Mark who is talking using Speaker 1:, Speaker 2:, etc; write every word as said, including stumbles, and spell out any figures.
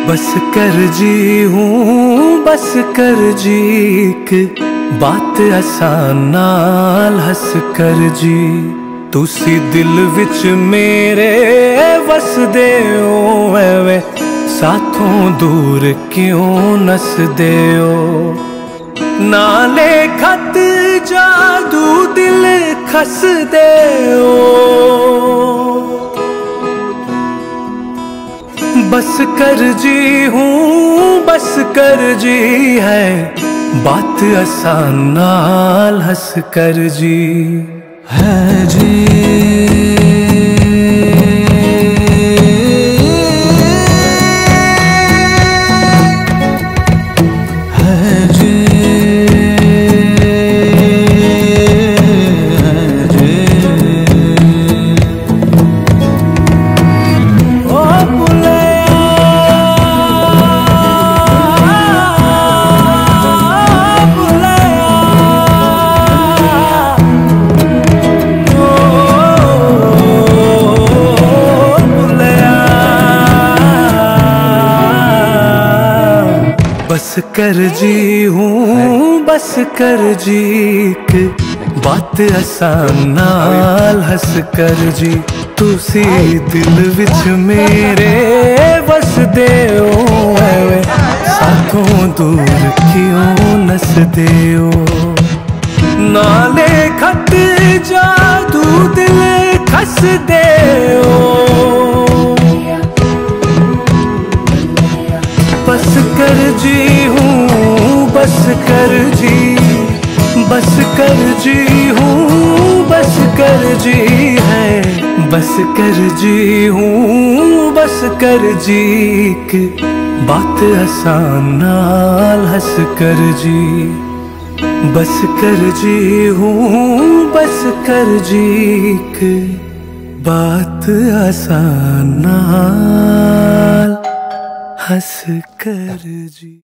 Speaker 1: बस कर जी हूँ बस कर जी एक बात आसान नाल हस कर जी। तुसी दिल विच मेरे वसदे हो एवे साथों दूर क्यों नसदे हो। नाले खत जादू दिल खसदे हो। बस कर जी हूँ बस कर जी है बात आसान नाल हंस कर जी है जी। बस कर जी हूँ बस कर जी एक बात आसान नाल हंस कर जी। तुसी दिल विच मेरे वसदे हो एवे साथों दूर क्यों नसदे हो। नाले खत जादू दिल खसदे हो। बस कर जी हूँ बस कर जी बस कर जी हूँ बस कर जी है बस कर जी हूँ बस कर जी एक बात आसान नाल हंस कर जी। बस कर जी हूँ बस कर जी एक बात आसान नाल हंस कर जी।